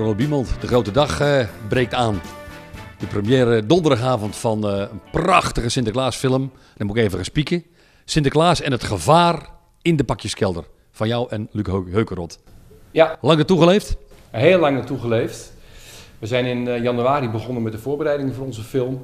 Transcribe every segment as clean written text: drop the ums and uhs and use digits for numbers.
Ronald Biemelt. De grote dag breekt aan. De première donderdagavond van een prachtige Sinterklaasfilm. Dan moet ik even gaan spieken. Sinterklaas en het gevaar in de pakjeskelder. Van jou en Luc Heukerot. Ja. Lang naartoe geleefd? Heel lang naartoe geleefd. We zijn in januari begonnen met de voorbereidingen voor onze film.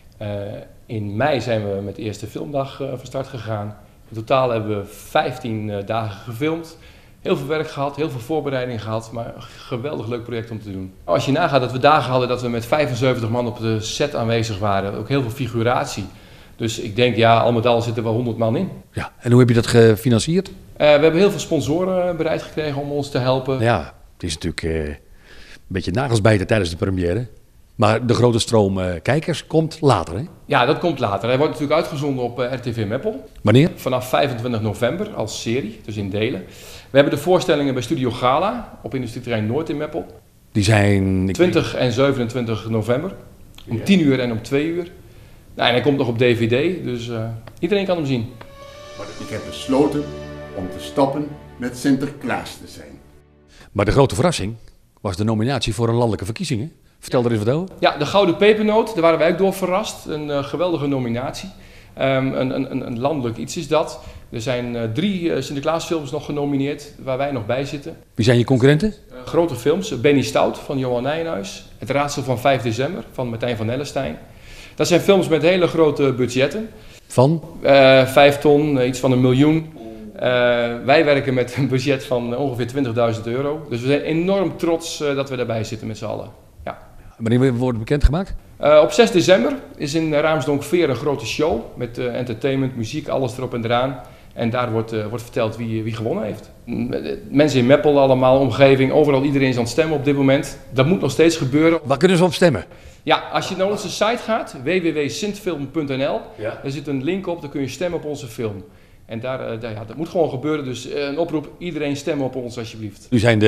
In mei zijn we met de eerste filmdag van start gegaan. In totaal hebben we 15 dagen gefilmd. Heel veel werk gehad, heel veel voorbereiding gehad, maar een geweldig leuk project om te doen. Als je nagaat dat we dagen hadden dat we met 75 man op de set aanwezig waren, ook heel veel figuratie. Dus ik denk, ja, al met al zitten wel 100 man in. Ja, en hoe heb je dat gefinancierd? We hebben heel veel sponsoren bereid gekregen om ons te helpen. Ja, het is natuurlijk een beetje nagelsbijten tijdens de première. Maar de grote stroom kijkers komt later, hè? Ja, dat komt later. Hij wordt natuurlijk uitgezonden op RTV Meppel. Wanneer? Vanaf 25 november als serie, dus in delen. We hebben de voorstellingen bij Studio Gala op Industrieterrein Noord in Meppel. Die zijn... 20 en 27 november. Om 10 uur en om 2 uur. Nou, en hij komt nog op DVD, dus iedereen kan hem zien. Maar ik heb besloten om te stoppen met Sinterklaas te zijn. Maar de grote verrassing was de nominatie voor een landelijke verkiezingen. Vertel er eens wat over. Ja, de Gouden Pepernoot, daar waren wij ook door verrast. Een geweldige nominatie. Een landelijk iets is dat. Er zijn 3 Sinterklaasfilms nog genomineerd, waar wij nog bij zitten. Wie zijn je concurrenten? Grote films, Benny Stout van Johan Nijenhuis. Het Raadsel van 5 december van Martijn van Nellestein. Dat zijn films met hele grote budgetten. Van? 5 ton, iets van 1 miljoen. Wij werken met een budget van ongeveer 20.000 euro. Dus we zijn enorm trots dat we daarbij zitten met z'n allen. Ja. Wanneer wordt het bekendgemaakt? Op 6 december is in Raamsdonk-Veer een grote show met entertainment, muziek, alles erop en eraan. En daar wordt verteld wie gewonnen heeft. Mensen in Meppel allemaal, omgeving, overal iedereen is aan het stemmen op dit moment. Dat moet nog steeds gebeuren. Waar kunnen ze op stemmen? Ja, als je naar onze site gaat, www.sintfilm.nl, Ja. daar zit een link op, daar kun je stemmen op onze film. En dat moet gewoon gebeuren, dus een oproep, iedereen stemmen op ons alsjeblieft. U zijn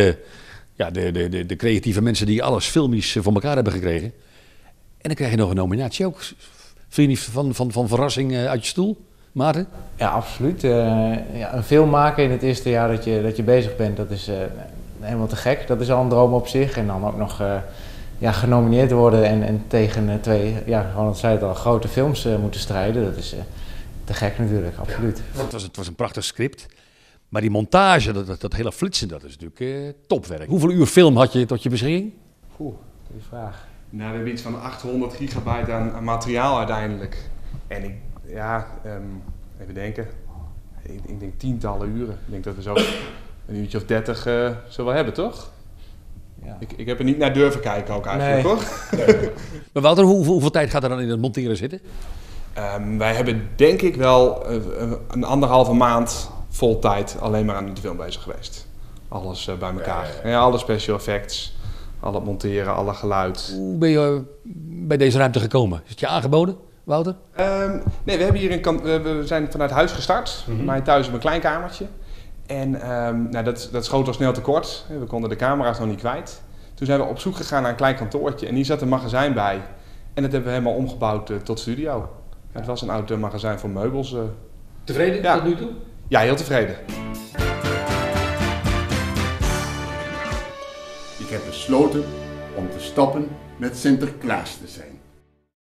de creatieve mensen die alles filmisch voor elkaar hebben gekregen. En dan krijg je nog een nominatie ook. Vind je niet van verrassing uit je stoel, Maarten? Ja, absoluut. Een film maken in het eerste jaar dat je bezig bent, dat is helemaal te gek. Dat is al een droom op zich. En dan ook nog genomineerd worden en tegen 2, gewoon dat zei het al, grote films moeten strijden. Dat is te gek natuurlijk, absoluut. Ja. Het was een prachtig script. Maar die montage, dat hele flitsen, dat is natuurlijk topwerk. Hoeveel uur film had je tot je beschikking? Goeie vraag. Nou, we hebben iets van 800 gigabyte aan materiaal uiteindelijk. En even denken. Ik denk tientallen uren. Ik denk dat we zo een uurtje of 30 zullen we hebben, toch? Ja. Ik heb er niet naar durven kijken ook eigenlijk, Nee. toch? Maar Wouter, hoeveel tijd gaat er dan in het monteren zitten? Wij hebben denk ik wel een 1,5 maand vol tijd alleen maar aan de film bezig geweest. Alles bij elkaar. Ja, alle special effects, al het monteren, alle geluid. Hoe ben je bij deze ruimte gekomen? Is het je aangeboden, Wouter? Nee, we hebben hier we zijn vanuit huis gestart. Mijn thuis op een klein kamertje. En dat schoot al snel tekort. We konden de camera's nog niet kwijt. Toen zijn we op zoek gegaan naar een klein kantoortje. En hier zat een magazijn bij. En dat hebben we helemaal omgebouwd tot studio. Het was een oud magazijn voor meubels. Tevreden Ja. tot nu toe? Ja, heel tevreden. Ik heb besloten om te stoppen met Sinterklaas te zijn.